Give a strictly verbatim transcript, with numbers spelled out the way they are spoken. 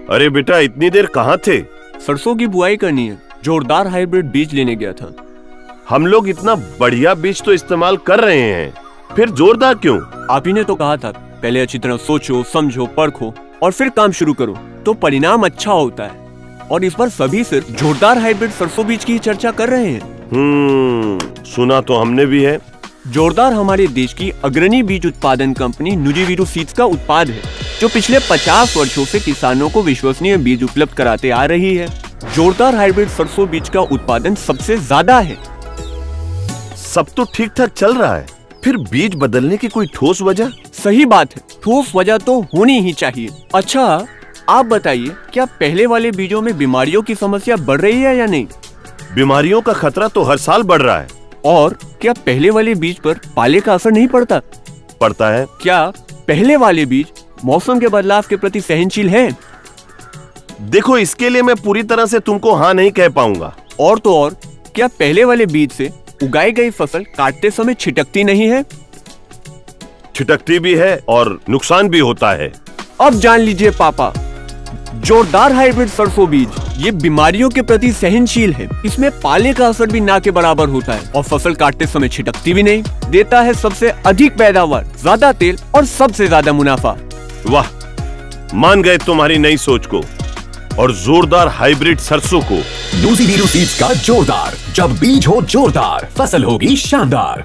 अरे बेटा, इतनी देर कहाँ थे? सरसों की बुआई करनी है, जोरदार हाइब्रिड बीज लेने गया था। हम लोग इतना बढ़िया बीज तो इस्तेमाल कर रहे हैं, फिर जोरदार क्यों? आप ही ने तो कहा था पहले अच्छी तरह सोचो, समझो, परखो और फिर काम शुरू करो तो परिणाम अच्छा होता है। और इस बार सभी सिर्फ जोरदार हाइब्रिड सरसों बीज की चर्चा कर रहे हैं। हम्म सुना तो हमने भी है। जोरदार हमारे देश की अग्रणी बीज उत्पादन कंपनी नुजीवीरू सीड्स का उत्पाद है, जो पिछले पचास वर्षों से किसानों को विश्वसनीय बीज उपलब्ध कराते आ रही है। जोरदार हाइब्रिड सरसों बीज का उत्पादन सबसे ज्यादा है। सब तो ठीक ठाक चल रहा है, फिर बीज बदलने की कोई ठोस वजह? सही बात है, ठोस वजह तो होनी ही चाहिए। अच्छा, आप बताइए, क्या पहले वाले बीजों में बीमारियों की समस्या बढ़ रही है या नहीं? बीमारियों का खतरा तो हर साल बढ़ रहा है। और क्या पहले वाले बीज पर पाले का असर नहीं पड़ता? पड़ता है। क्या पहले वाले बीज मौसम के बदलाव के प्रति सहनशील हैं? देखो, इसके लिए मैं पूरी तरह से तुमको हाँ नहीं कह पाऊंगा। और तो और, क्या पहले वाले बीज से उगाई गई फसल काटते समय छिटकती नहीं है? छिटकती भी है और नुकसान भी होता है। अब जान लीजिए पापा, जोरदार हाइब्रिड सरसों बीज ये बीमारियों के प्रति सहनशील है। इसमें पाले का असर भी ना के बराबर होता है और फसल काटते समय छिटकती भी नहीं। देता है सबसे अधिक पैदावार, ज्यादा तेल और सबसे ज्यादा मुनाफा। वाह, मान गए तुम्हारी नई सोच को और जोरदार हाइब्रिड सरसों को। नुजीवीरू सीड्स का जोरदार, जब बीज हो जोरदार, फसल होगी शानदार।